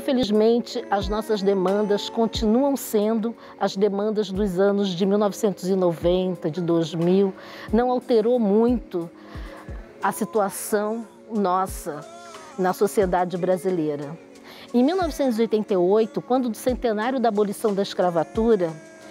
Infelizmente, as nossas demandas continuam sendo as demandas dos anos de 1990, de 2000. Não alterou muito a situação nossa na sociedade brasileira. Em 1988, quando do centenário da abolição da escravatura,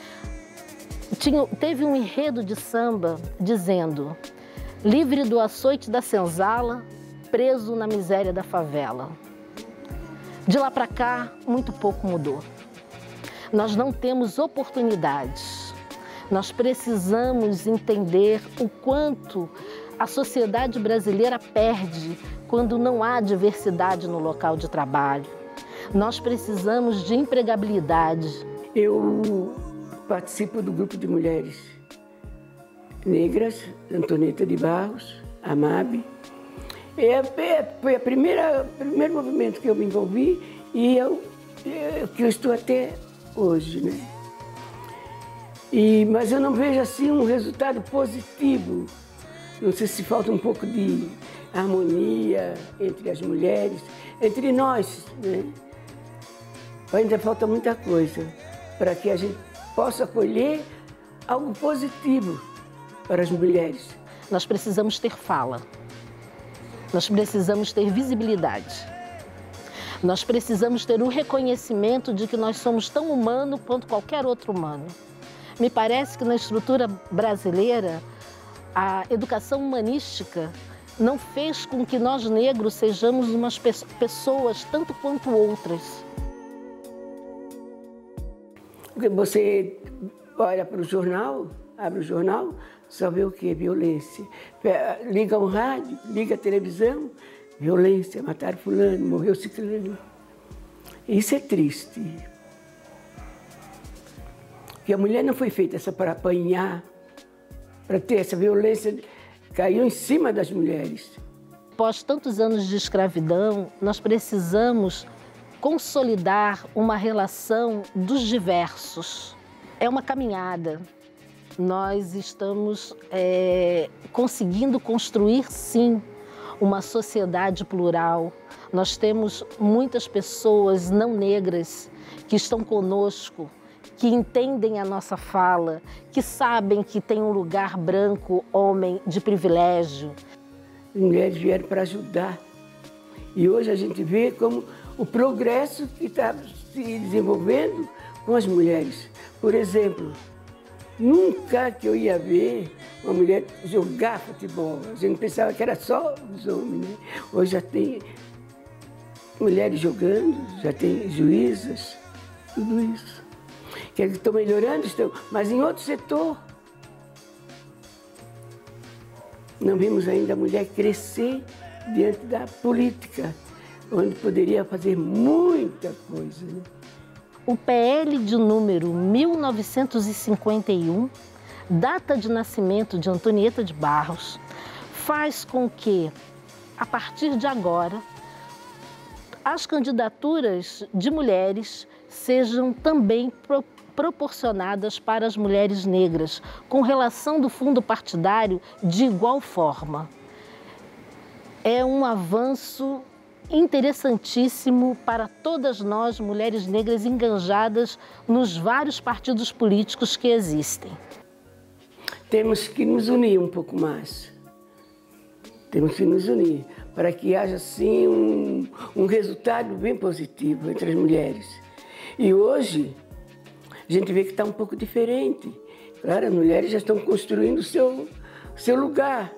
teve um enredo de samba dizendo: livre do açoite da senzala, preso na miséria da favela. De lá para cá, muito pouco mudou. Nós não temos oportunidades. Nós precisamos entender o quanto a sociedade brasileira perde quando não há diversidade no local de trabalho. Nós precisamos de empregabilidade. Eu participo do grupo de mulheres negras, Antonieta de Barros, AMAB. Foi o primeiro movimento que eu me envolvi e que eu estou até hoje, né? Mas eu não vejo assim um resultado positivo. Não sei se falta um pouco de harmonia entre as mulheres, entre nós, né? Ainda falta muita coisa para que a gente possa colher algo positivo para as mulheres. Nós precisamos ter fala. Nós precisamos ter visibilidade. Nós precisamos ter o reconhecimento de que nós somos tão humanos quanto qualquer outro humano. Me parece que na estrutura brasileira, a educação humanística não fez com que nós negros sejamos umas pessoas tanto quanto outras. Você olha para o jornal, abre o jornal, só vê o quê? Violência. Liga o rádio, liga a televisão, violência, mataram fulano, morreu ciclano. Isso é triste. Porque a mulher não foi feita só para apanhar, para ter essa violência, caiu em cima das mulheres. Após tantos anos de escravidão, nós precisamos consolidar uma relação dos diversos. É uma caminhada. Nós estamos conseguindo construir, sim, uma sociedade plural. Nós temos muitas pessoas não negras que estão conosco, que entendem a nossa fala, que sabem que tem um lugar branco, homem, de privilégio. As mulheres vieram para ajudar. E hoje a gente vê como o progresso que está se desenvolvendo com as mulheres. Por exemplo, nunca que eu ia ver uma mulher jogar futebol. A gente pensava que era só os homens, né? Hoje já tem mulheres jogando, já tem juízas, tudo isso. Que estão melhorando, mas em outro setor. Não vimos ainda a mulher crescer diante da política, onde poderia fazer muita coisa, né? O PL de número 1951, data de nascimento de Antonieta de Barros, faz com que, a partir de agora, as candidaturas de mulheres sejam também proporcionadas para as mulheres negras, com relação do fundo partidário de igual forma. É um avanço interessantíssimo para todas nós, mulheres negras engajadas nos vários partidos políticos que existem. Temos que nos unir um pouco mais. Temos que nos unir para que haja, sim, um resultado bem positivo entre as mulheres. E hoje, a gente vê que está um pouco diferente. Claro, as mulheres já estão construindo o seu lugar.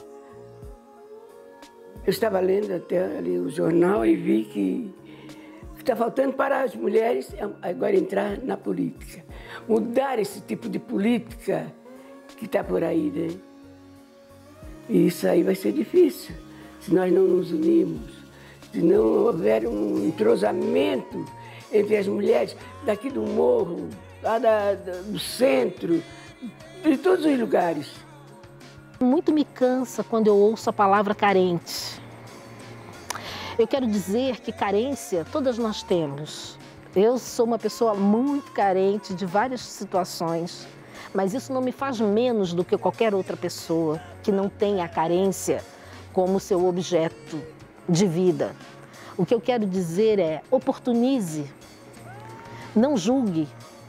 Eu estava lendo até ali o jornal e vi que está faltando para as mulheres agora entrar na política. Mudar esse tipo de política que está por aí, né? E isso aí vai ser difícil, se nós não nos unirmos, se não houver um entrosamento entre as mulheres daqui do morro, lá do centro, de todos os lugares. Muito me cansa quando eu ouço a palavra carente. Eu quero dizer que carência todas nós temos. Eu sou uma pessoa muito carente de várias situações, mas isso não me faz menos do que qualquer outra pessoa que não tenha a carência como seu objeto de vida. O que eu quero dizer é, oportunize, não julgue,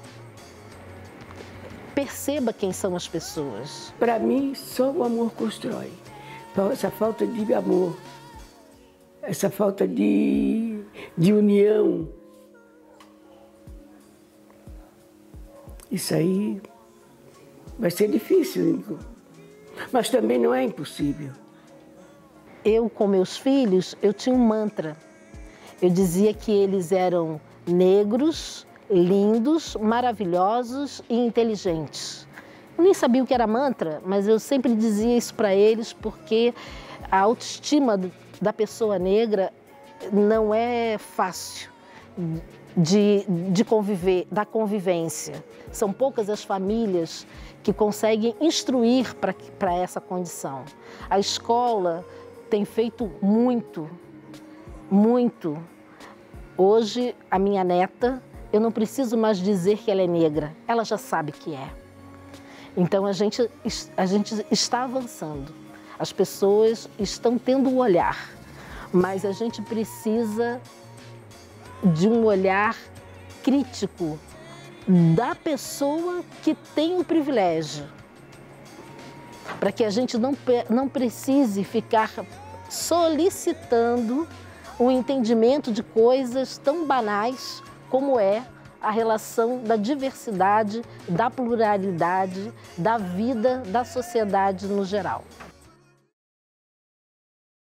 perceba quem são as pessoas. Para mim, só o amor constrói. Essa falta de amor, essa falta de união, isso aí vai ser difícil, mas também não é impossível. Eu, com meus filhos, eu tinha um mantra. Eu dizia que eles eram negros, lindos, maravilhosos e inteligentes. Eu nem sabia o que era mantra, mas eu sempre dizia isso para eles porque a autoestima da pessoa negra não é fácil de conviver, da convivência. São poucas as famílias que conseguem instruir para essa condição. A escola tem feito muito, muito. Hoje, a minha neta, eu não preciso mais dizer que ela é negra, ela já sabe que é. Então, a gente está avançando, as pessoas estão tendo um olhar, mas a gente precisa de um olhar crítico da pessoa que tem o privilégio, para que a gente não precise ficar solicitando o entendimento de coisas tão banais como é a relação da diversidade, da pluralidade, da vida, da sociedade no geral.